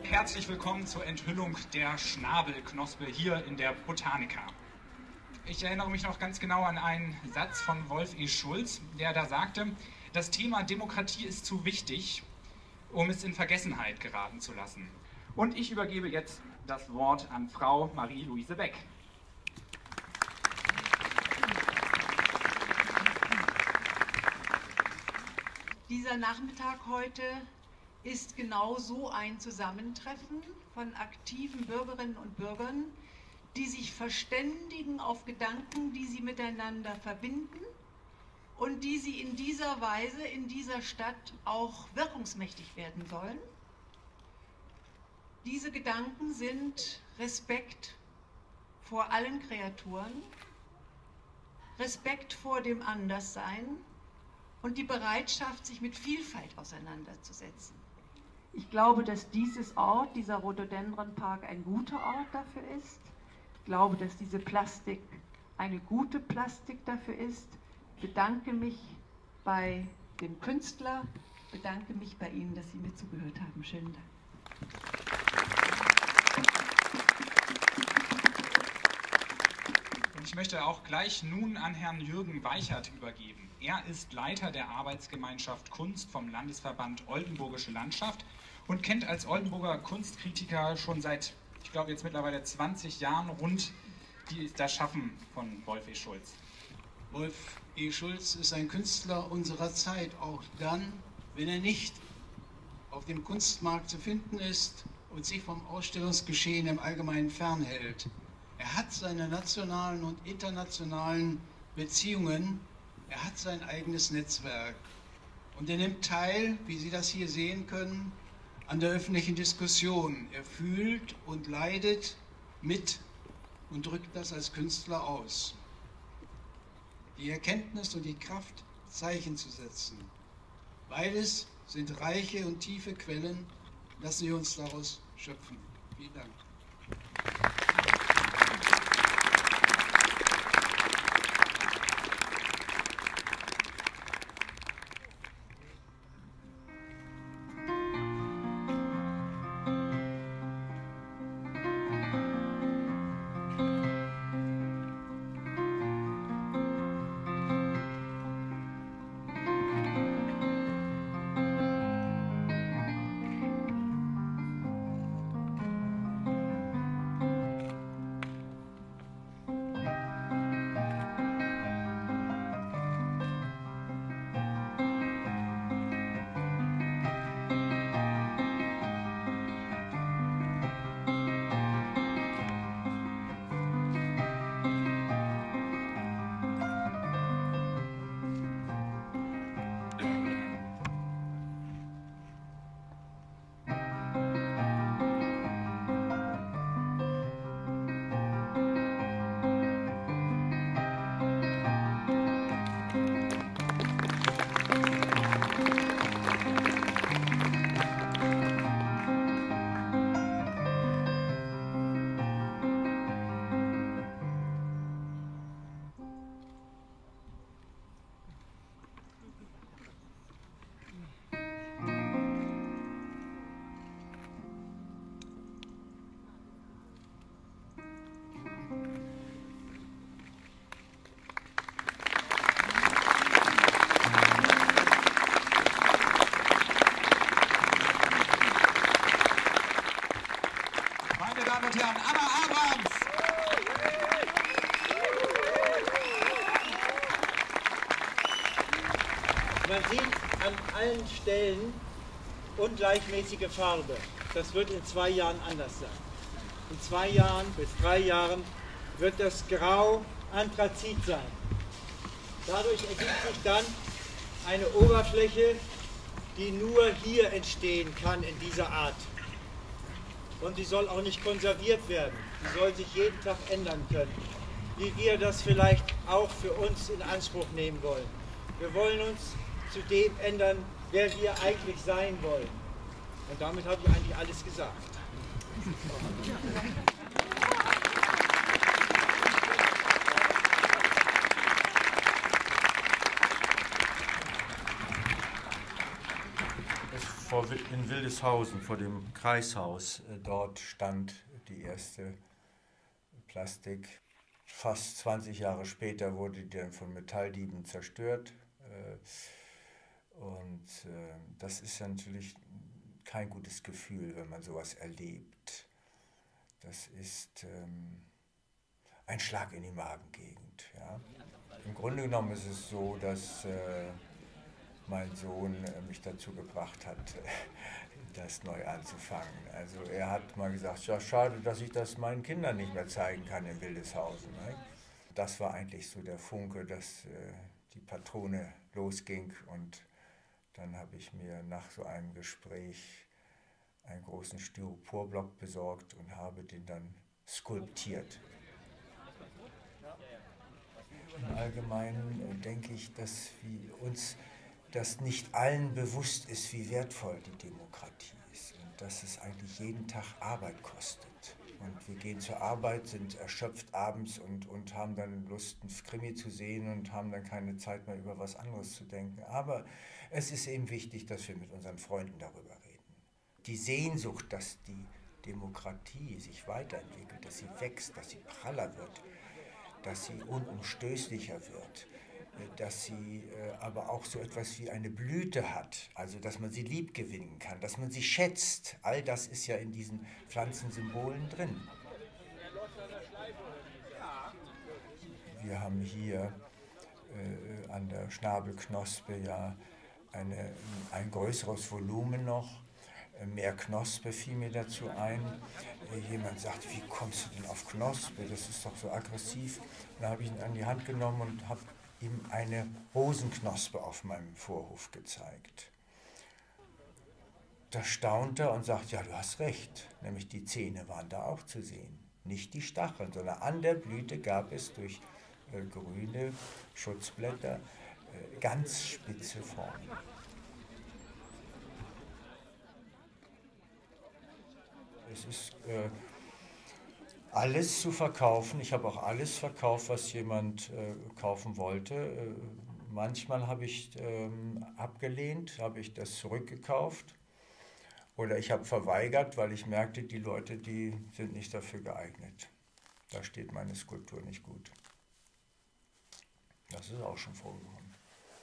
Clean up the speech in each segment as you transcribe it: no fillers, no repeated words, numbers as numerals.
herzlich willkommen zur Enthüllung der Schnabelknospe hier in der Botanica. Ich erinnere mich noch ganz genau an einen Satz von Wolf E. Schulz, der da sagte, das Thema Demokratie ist zu wichtig, um es in Vergessenheit geraten zu lassen. Und ich übergebe jetzt das Wort an Frau Marie-Louise Beck. Dieser Nachmittag heute ist genau so ein Zusammentreffen von aktiven Bürgerinnen und Bürgern, die sich verständigen auf Gedanken, die sie miteinander verbinden und die sie in dieser Weise in dieser Stadt auch wirkungsmächtig werden sollen. Diese Gedanken sind Respekt vor allen Kreaturen, Respekt vor dem Anderssein und die Bereitschaft, sich mit Vielfalt auseinanderzusetzen. Ich glaube, dass dieser Rhododendronpark ein guter Ort dafür ist. Ich glaube, dass diese Plastik eine gute Plastik dafür ist. Ich bedanke mich bei dem Künstler, bedanke mich bei Ihnen, dass Sie mir zugehört haben. Schönen Dank. Ich möchte auch gleich nun an Herrn Jürgen Weichert übergeben. Er ist Leiter der Arbeitsgemeinschaft Kunst vom Landesverband Oldenburgische Landschaft und kennt als Oldenburger Kunstkritiker schon seit, ich glaube jetzt mittlerweile 20 Jahren rund das Schaffen von Wolf E. Schulz. Wolf E. Schulz ist ein Künstler unserer Zeit, auch dann, wenn er nicht auf dem Kunstmarkt zu finden ist und sich vom Ausstellungsgeschehen im Allgemeinen fernhält. Er hat seine nationalen und internationalen Beziehungen, er hat sein eigenes Netzwerk und er nimmt teil, wie Sie das hier sehen können, an der öffentlichen Diskussion. Er fühlt und leidet mit und drückt das als Künstler aus. Die Erkenntnis und die Kraft, Zeichen zu setzen. Beides sind reiche und tiefe Quellen, lassen Sie uns daraus schöpfen. Vielen Dank. Man sieht an allen Stellen ungleichmäßige Farbe. Das wird in 2 Jahren anders sein. In 2 Jahren bis 3 Jahren wird das Grau Anthrazit sein. Dadurch ergibt sich dann eine Oberfläche, die nur hier entstehen kann in dieser Art. Und die soll auch nicht konserviert werden. Die soll sich jeden Tag ändern können, wie wir das vielleicht auch für uns in Anspruch nehmen wollen. Wir wollen uns zu dem ändern, wer wir eigentlich sein wollen. Und damit habe ich eigentlich alles gesagt. in Wildeshausen, vor dem Kreishaus. Dort stand die erste Plastik. Fast 20 Jahre später wurde die dann von Metalldieben zerstört. Und das ist natürlich kein gutes Gefühl, wenn man sowas erlebt. Das ist ein Schlag in die Magengegend. Ja. Im Grunde genommen ist es so, dass mein Sohn mich dazu gebracht hat, das neu anzufangen. Also er hat mal gesagt, ja, schade, dass ich das meinen Kindern nicht mehr zeigen kann in Wildeshausen. Ne? Das war eigentlich so der Funke, dass die Patrone losging, und dann habe ich mir nach so einem Gespräch einen großen Styroporblock besorgt und habe den dann skulptiert. Im Allgemeinen denke ich, dass dass nicht allen bewusst ist, wie wertvoll die Demokratie ist und dass es eigentlich jeden Tag Arbeit kostet. Und wir gehen zur Arbeit, sind erschöpft abends und haben dann Lust, einen Krimi zu sehen und haben dann keine Zeit mehr, über was anderes zu denken. Aber es ist eben wichtig, dass wir mit unseren Freunden darüber reden. Die Sehnsucht, dass die Demokratie sich weiterentwickelt, dass sie wächst, dass sie praller wird, dass sie unumstößlicher wird, dass sie aber auch so etwas wie eine Blüte hat, also dass man sie lieb gewinnen kann, dass man sie schätzt. All das ist ja in diesen Pflanzensymbolen drin. Wir haben hier an der Schnabelknospe ja ein größeres Volumen noch. Mehr Knospe fiel mir dazu ein. Jemand sagt, wie kommst du denn auf Knospe? Das ist doch so aggressiv. Und da habe ich ihn an die Hand genommen und habe ihm eine Rosenknospe auf meinem Vorhof gezeigt. Da staunt er und sagt, ja, du hast recht. Nämlich die Zähne waren da auch zu sehen. Nicht die Stacheln, sondern an der Blüte gab es durch grüne Schutzblätter ganz spitze Formen. Es ist alles zu verkaufen. Ich habe auch alles verkauft, was jemand kaufen wollte. Manchmal habe ich abgelehnt, habe ich das zurückgekauft. Oder ich habe verweigert, weil ich merkte, die Leute, die sind nicht dafür geeignet. Da steht meine Skulptur nicht gut. Das ist auch schon vorgekommen.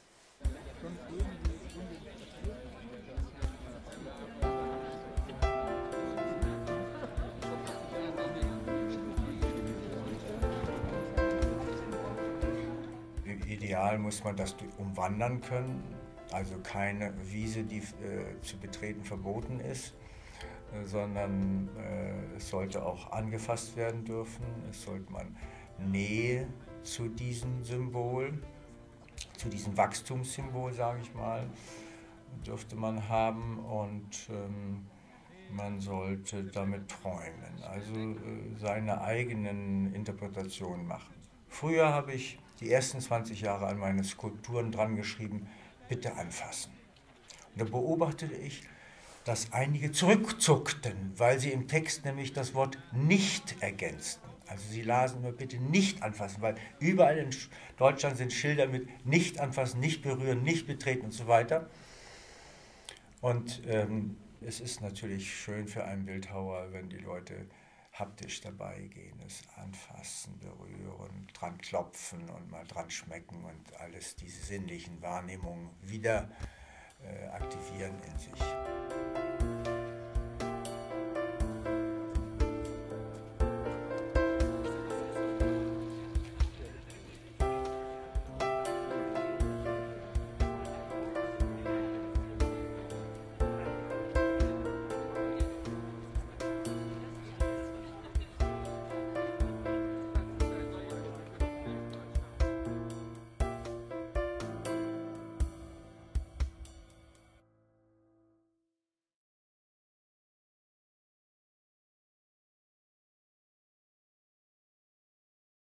Ideal muss man das umwandern können, also keine Wiese, die zu betreten verboten ist, sondern es sollte auch angefasst werden dürfen. Es sollte man Nähe zu diesem Symbol, zu diesem Wachstumssymbol, sage ich mal, dürfte man haben, und man sollte damit träumen, also seine eigenen Interpretationen machen. Früher habe ich die ersten 20 Jahre an meine Skulpturen dran geschrieben, bitte anfassen. Und da beobachtete ich, dass einige zurückzuckten, weil sie im Text nämlich das Wort nicht ergänzten. Also sie lasen nur bitte nicht anfassen, weil überall in Deutschland sind Schilder mit nicht anfassen, nicht berühren, nicht betreten und so weiter. Und es ist natürlich schön für einen Bildhauer, wenn die Leute haptisch dabei gehen, es anfassen, berühren, dran klopfen und mal dran schmecken und alles diese sinnlichen Wahrnehmungen wieder aktivieren in sich.